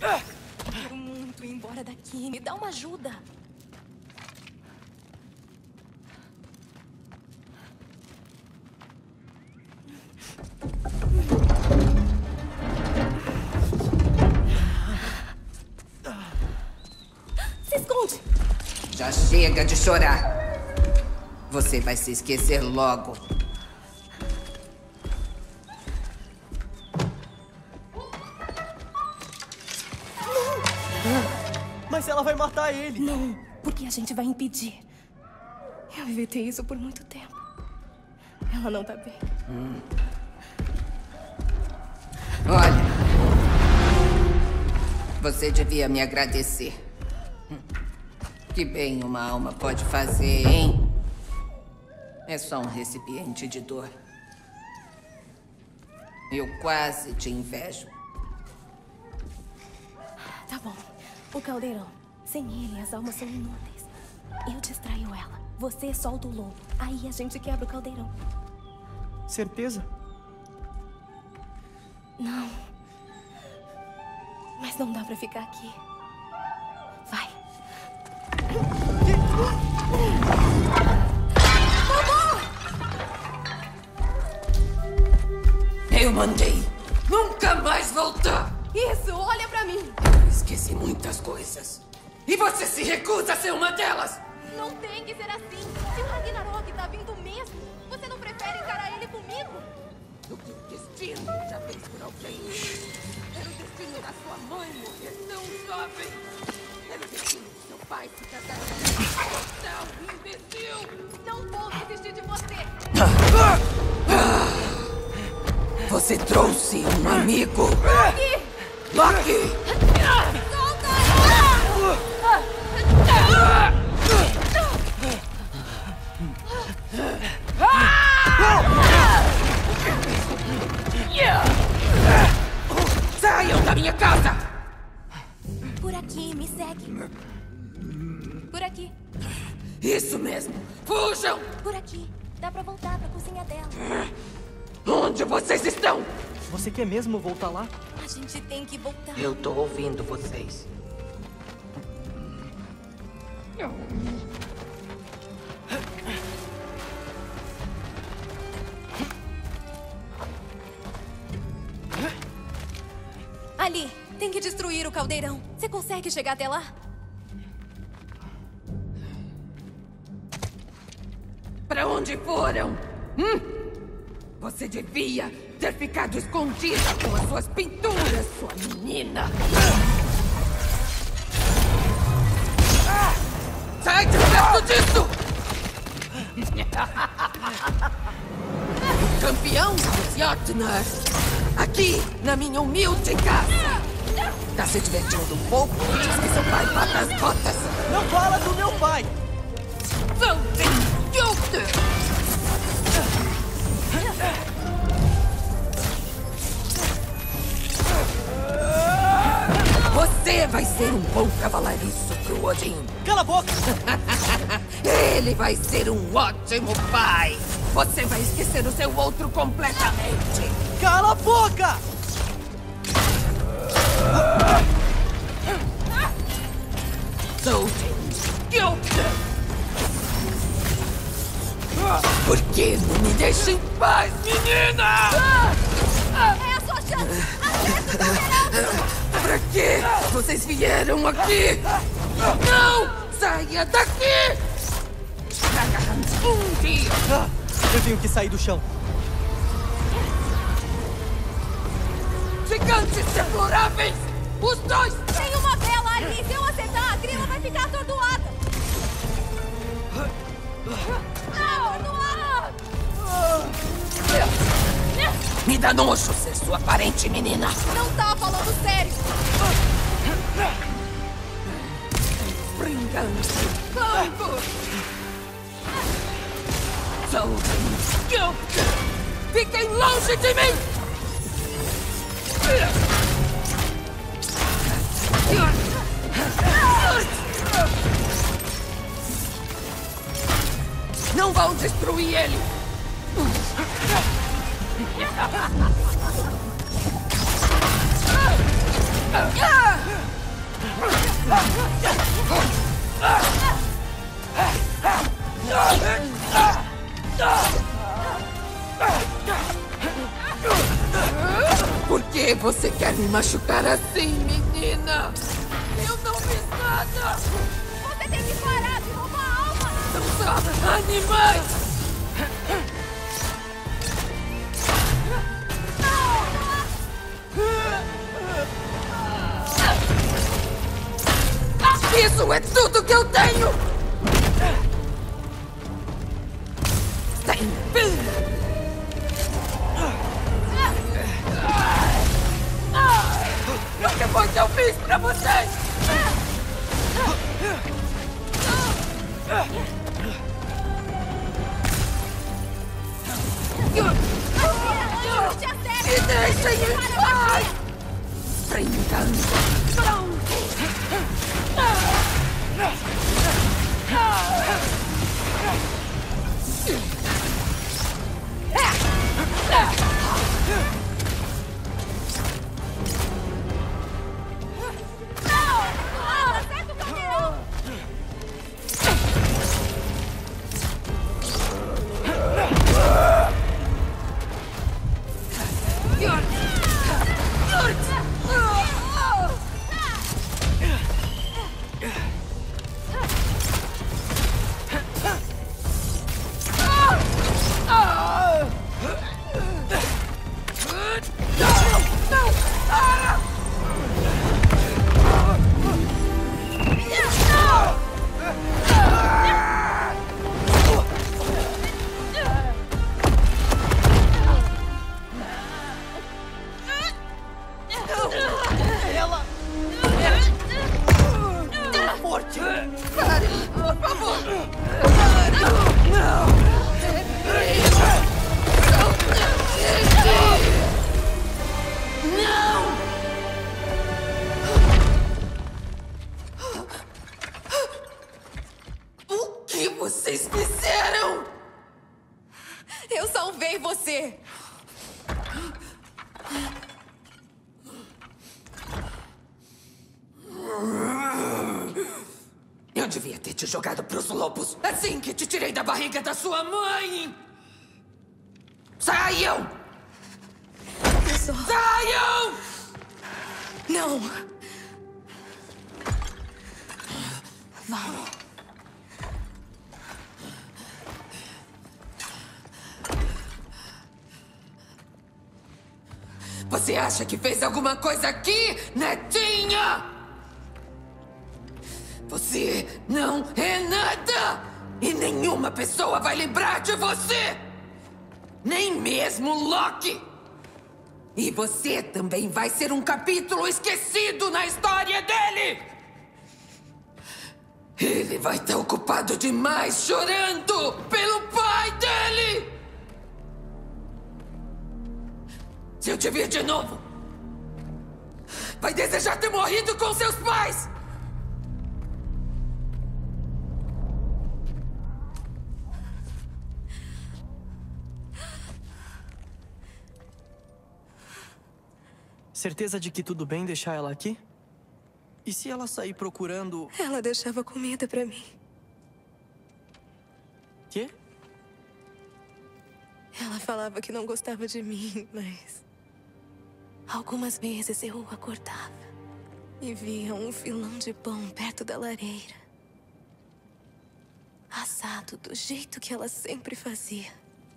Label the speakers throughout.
Speaker 1: Quero muito ir embora daqui. Me dá uma ajuda. Se esconde!
Speaker 2: Já chega de chorar. Você vai se esquecer logo.
Speaker 3: Mas ela vai matar ele.
Speaker 1: Não, porque a gente vai impedir. Eu evitei isso por muito tempo. Ela não tá bem.
Speaker 2: Olha, você devia me agradecer. Que bem uma alma pode fazer, hein? É só um recipiente de dor. Eu quase te invejo.
Speaker 1: Tá bom. O caldeirão. Sem ele, as almas são inúteis. Eu distraio ela. Você solta o lobo. Aí a gente quebra o caldeirão.
Speaker 3: Certeza?
Speaker 1: Não. Mas não dá pra ficar aqui. Vai.
Speaker 2: Eu mandei nunca mais voltar.
Speaker 1: Isso, olha pra mim.
Speaker 2: Esqueci muitas coisas. E você se recusa a ser uma delas.
Speaker 1: Não tem que ser assim. Se o Ragnarok tá vindo mesmo, você não prefere encarar ele comigo?
Speaker 2: O que o destino já fez por alguém. Era o destino da sua mãe morrer tão jovem. Era o destino do seu pai se casar com um imbecil.
Speaker 1: Não vou desistir de você.
Speaker 2: Você trouxe um amigo.
Speaker 1: Loki!
Speaker 2: Loki! Saiam da minha casa!
Speaker 1: Por aqui, me segue. Por aqui,
Speaker 2: Isso mesmo! Fujam!
Speaker 1: por aqui. Dá pra voltar pra cozinha dela.
Speaker 2: Onde vocês estão?
Speaker 3: Você quer mesmo voltar lá?
Speaker 1: A gente tem que voltar.
Speaker 2: Eu tô ouvindo vocês.
Speaker 1: Ali, tem que destruir o caldeirão. Você consegue chegar até lá?
Speaker 2: Pra onde foram? Você devia ter ficado escondida com as suas pinturas, sua menina. Sai de perto disso! Campeão Jotnar, aqui na minha humilde casa. Tá se divertindo um pouco? Diz que seu pai bata as botas.
Speaker 3: Não fala do meu pai!
Speaker 2: Você vai ser um bom cavalariço pro Odin.
Speaker 3: Cala a boca!
Speaker 2: Ele vai ser um ótimo pai. Você vai esquecer o seu outro completamente.
Speaker 3: Cala a boca!
Speaker 2: Por que não me deixa em paz, menina?
Speaker 1: É a sua chance! Acerta o caldeirão!
Speaker 2: Pra quê vocês vieram aqui? Não! Saia daqui! Um dia!
Speaker 3: Eu tenho que sair do chão.
Speaker 2: Gigantes deploráveis! Os dois!
Speaker 1: Tem uma vela ali! Se eu acertar, a grila vai ficar atordoada! Atordoada!
Speaker 2: Me dá nojo ser sua parente, menina!
Speaker 1: Não tá falando sério!
Speaker 2: Bringante! Campo! Fiquem longe de mim! Não vão destruir ele! que você quer me machucar assim, menina? Eu não fiz nada!
Speaker 1: Você tem que parar de roubar alma!
Speaker 2: Não são animais! Isso é tudo que eu tenho! O que foi que eu fiz pra vocês? Me deixem em paz! Vocês fizeram!
Speaker 1: Eu salvei você!
Speaker 2: Eu devia ter te jogado pros lobos assim que te tirei da barriga da sua mãe! Saiam! Saiam!
Speaker 1: Não! Vamos.
Speaker 2: Você acha que fez alguma coisa aqui, netinha? Você não é nada! E nenhuma pessoa vai lembrar de você! Nem mesmo Loki! E você também vai ser um capítulo esquecido na história dele! Ele vai estar ocupado demais chorando pelo pai dele! Se eu te vir de novo, vai desejar ter morrido com seus pais!
Speaker 3: Certeza de que tudo bem deixar ela aqui? E se ela sair procurando...
Speaker 1: Ela deixava comida pra mim.
Speaker 3: Quê?
Speaker 1: Ela falava que não gostava de mim, mas... algumas vezes eu acordava e via um filão de pão perto da lareira. Assado do jeito que ela sempre fazia.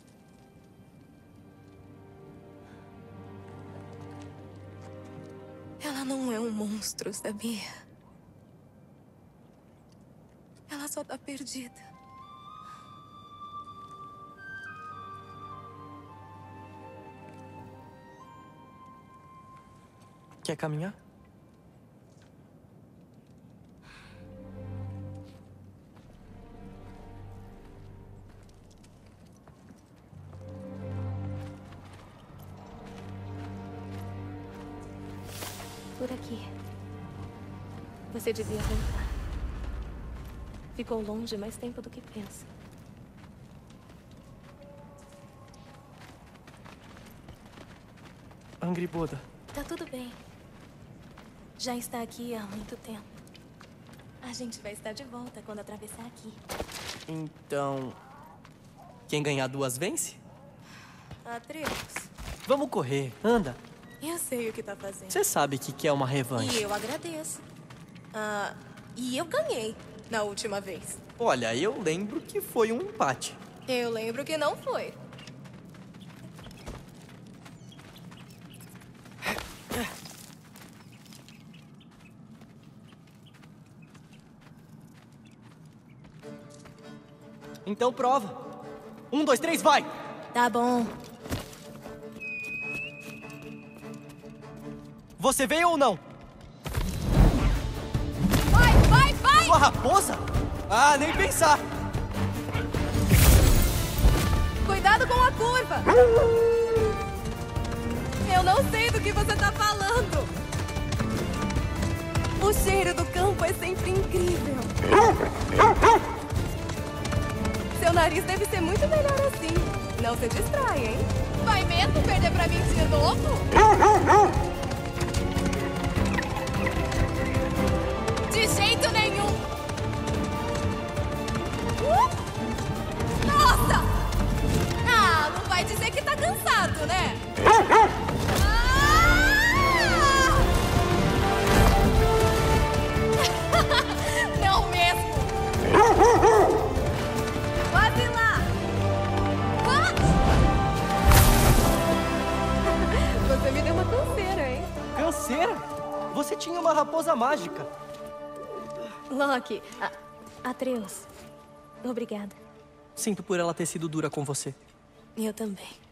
Speaker 1: Ela não é um monstro, sabia? Ela só tá perdida.
Speaker 3: Quer caminhar?
Speaker 1: Por aqui. Você devia voltar. Ficou longe mais tempo do que pensa.
Speaker 3: Angry Buddha.
Speaker 1: Tá tudo bem. Já está aqui há muito tempo. A gente vai estar de volta quando atravessar aqui.
Speaker 3: Então... quem ganhar duas vence?
Speaker 1: Atreus.
Speaker 3: Vamos correr, anda.
Speaker 1: Eu sei o que tá fazendo.
Speaker 3: Você sabe que quer uma revanche.
Speaker 1: E eu agradeço. E eu ganhei na última vez.
Speaker 3: Olha, eu lembro que foi um empate.
Speaker 1: Eu lembro que não foi.
Speaker 3: Então prova. 1, 2, 3, vai!
Speaker 1: Tá bom.
Speaker 3: Você veio ou não?
Speaker 1: Vai, vai, vai!
Speaker 3: Sua raposa? Ah, nem pensar!
Speaker 1: Cuidado com a curva! Eu não sei do que você tá falando. O cheiro do campo é sempre incrível. Seu nariz deve ser muito melhor assim. Não se distrai, hein? Vai mesmo perder pra mim de novo? De jeito nenhum! Nossa! Ah, não vai dizer que tá cansado, né? Não mesmo! Quase lá! Você me deu uma canseira, hein?
Speaker 3: Canseira? Você tinha uma raposa mágica.
Speaker 1: Loki, Atreus, obrigada.
Speaker 3: Sinto por ela ter sido dura com você.
Speaker 1: Eu também.